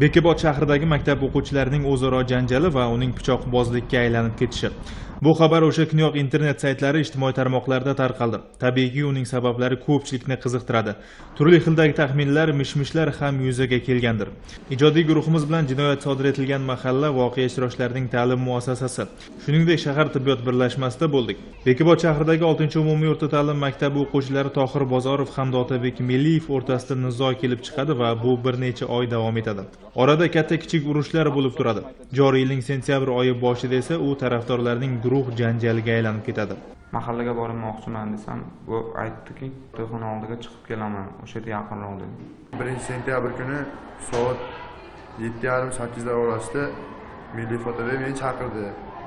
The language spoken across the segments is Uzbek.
Bekobod shahridagi maktab o'quvchilarining o'zaro janjali va uning pichoqbozlikka aylanib ketishi. Bu xabar o'sha kuniyoq internet saytlari, ijtimoiy tarmoqlarda tarqaldi. Tabiiyki, uning sabablari ko'pchilikni qiziqtiradi. Turli xildagi taxminlar, mishmishlar ham yuzaga kelgandir. Ijodiy guruhimiz bilan jinoyat sodir etilgan mahalla voqea ishtirokchilarining ta'lim muassasasi, shuningdek shahar tibbiyot birlashmasida bo'ldik. Bekobod shahridagi 6-umumiy o'rta ta'lim maktabi o'quvchilari Tohir Bozorov hamda Otabek Meliyev o'rtasida nizo kelib chiqadi va bu bir necha oy davom etadi. Orada katta-kichik urushlar bo'lib turadi. Joriy yilning sentyabr oyi boshida esa u tarafdorlarning guruh janjaliga aylanib ketadi. Mahallaga bormoqchiman desam, bu aytdiki, to'yxona oldiga chiqib kelaman, o'sha yerga yaqinroq dedi. 1-sentyabr kuni soat 7:30-8 orasida Meliyev Otabek meni chaqirdi.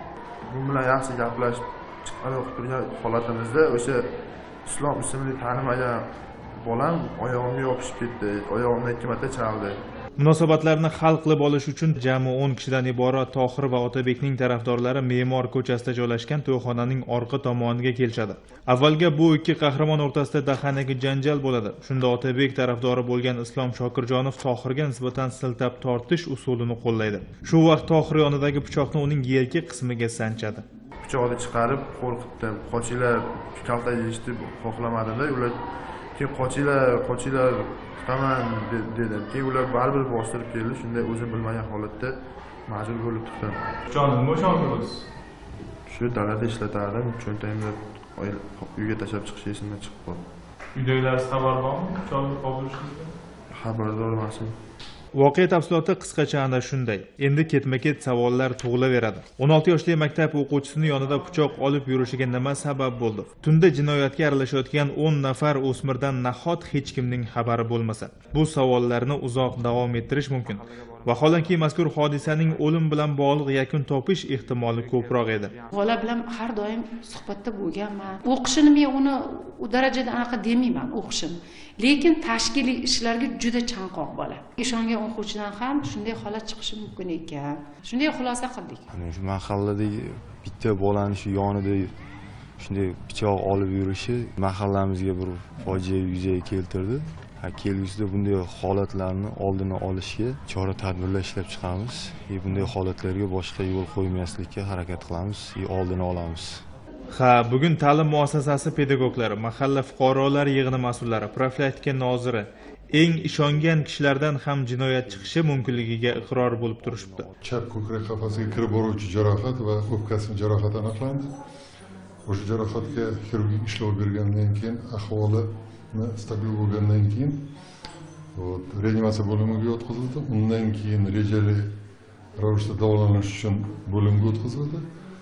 Bu bilan yaxshi gaplashib chiqib turgan holatimizda o'sha Islom ismini tanimagan bolam oyog'imga yopishib ketdi. Oyog'imni 2 marta chaldi. Munosabatlarni hal qilib olish uchun jami 10 kishidan iborat Tohir va Otabekning tarafdorlari Me'mor ko'chasida joylashgan to'yxonaning orqa tomoniga kelishadi. Avvalga bu ikki qahramon o'rtasida dahanagi janjal bo'ladi. Shunda Otabek tarafdori bo'lgan Islom Shokirjonov Tohirga nisbatan siltab tortish usulini qo'llaydi. Shu vaqt Tohir yonidagi pichoqni uning yelka qismiga sanchadi. Pichoqni chiqarib qo'rqitdim. Qochinglar, kaltak yeyishni xohlamadimda, ular keyin qochinglar tutaman dedim. Keyin ular baribir bostirib keldi. Shunday o'zim bilmagan holatda majbur bo'lib tutdim. Jonim, bo'shondingiz? Shu dalada ishlatardim. Cho'ntagimni uyga tashlab chiqish esimdan chiqib qoldi. Uydagilar xabar bormi? Pichoqni qoldirishingizdan? Xabardor emasman. Voqea tafsiloti qisqacha ana shunday. Endi ketma-ket savollar tug'ilaveradi. 16 yoshli maktab o'quvchisini yonida pichoq olib yurishiga nima sabab bo'ldi? Tunda jinoyatga aralashayotgan 10 nafar o'smirdan nahot hech kimning xabari bo'lmasa? Bu savollarni uzoq davom ettirish mumkin. Vaholanki mazkur hodisaning o'lim bilan bog'liq yakun topish ehtimoli ko'proq edi. Bola bilan har doim suhbatda bo'lganman. O'qishini men uni u darajada anaqa demayman, o'qishini. Lekin tashkiliy ishlarga juda chanqoq bola. Ishongan o'quvchidan ham shunday holat chiqishi mumkin ekan. Shunday xulosa qildik. Shu mahalladagi bitta bolani shu yonida shunday pichoq olib yurishi mahallamizga bir fojia yuzaga keltirdi. Kelgusida bunday holatlarni oldini olishga chora-tadbirlar ishlab chiqamiz. Bunday holatlarga boshqa yo'l qo'ymaslikka harakat qilamiz, oldini olamiz. Bugun ta'lim muassasasi pedagoglari, mahalla fuqarolar yig'ini mas'ullari, profilaktika noziri eng ishongan kishilardan ham jinoyat chiqishi mumkinligiga iqror bo'lib turishibdi. Chap ko'krak qafasiga kirib boruvchi jarohat va o'pkasini jarohati aniqlandi. O'sha jarohatga xirurgik ishlov bergandan keyin ahvoli stabil bo'lgandan keyin reanimatsiya bo'limiga yotqizildi. Undan keyin rejali ravishda davolanish uchun bo'limga o'tkazildi.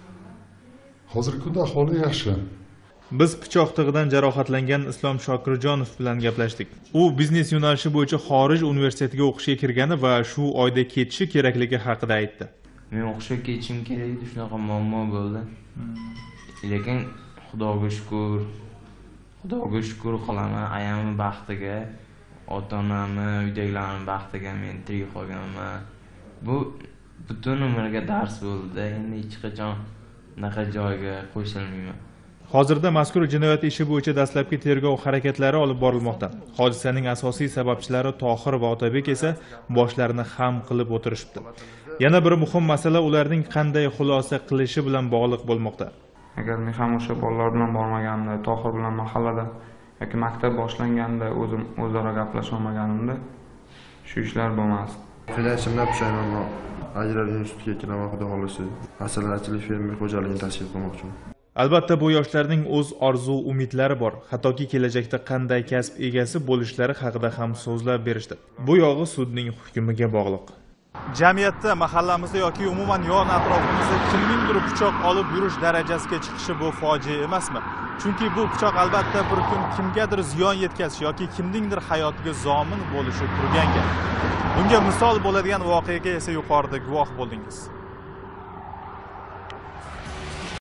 Hozirgi kunda ahvoli yaxshi. Biz pichoq tig'idan jarohatlangan Islom Shokirjonov bilan gaplashdik. U biznes yo'nalishi bo'yicha xorij universitetiga o'qishga kirgani va shu oyda ketishi kerakligi haqida aytdi. Men o'qishga ketishim kerak edi, shunaqa muammo bo'ldi. Lekin Xudoga shukr qilaman, ayamning baxtiga, ota-onamning, uydagilarning baxtiga men tirik qolganman. Bu butun umrga dars bo'ldi. Endi hech qachon bunaqa joyga qo'shilmayman. Hozirda mazkur jinoyat ishi bo'yicha dastlabki tergov harakatlari olib borilmoqda. Hodisaning asosiy sababchilari Tohir va Otabek esa boshlarini xam qilib o'tirishibdi. Yana bir muhim masala ularning qanday xulosa qilishi bilan bog'liq bo'lmoqda. Agar men ham o'sha bolalar bilan bormaganimda, Tohir bilan mahallada yoki maktab boshlanganda o'zim o'zaro gaplashib olmaganimda shu ishlar bo'lmasdi. Qilishimdan pushaymonman. Ajrar institutiga kiraman, xudo xolisi. Asalarichilik fermer xo'jaligini tashkil qilmoqchiman. Albatta bu yoshlarning o'z orzu umidlari bor. Hattoki kelajakda qanday kasb egasi bo'lishlari haqida ham so'zlab berishdi. Bu yog'i sudning hukmiga bog'liq. Jamiyatda, mahallamizda yoki umuman yon atrofimizda kimningdir pichoq olib yurish darajasiga chiqishi bu fojia emasmi? Chunki bu pichoq albatta bir kun kimgadir ziyon yetkazish yoki kimningdir hayotiga zomin bo'lishi turgan gap. Bunga misol bo'ladigan voqeaga esa yuqorida guvoh bo'ldingiz.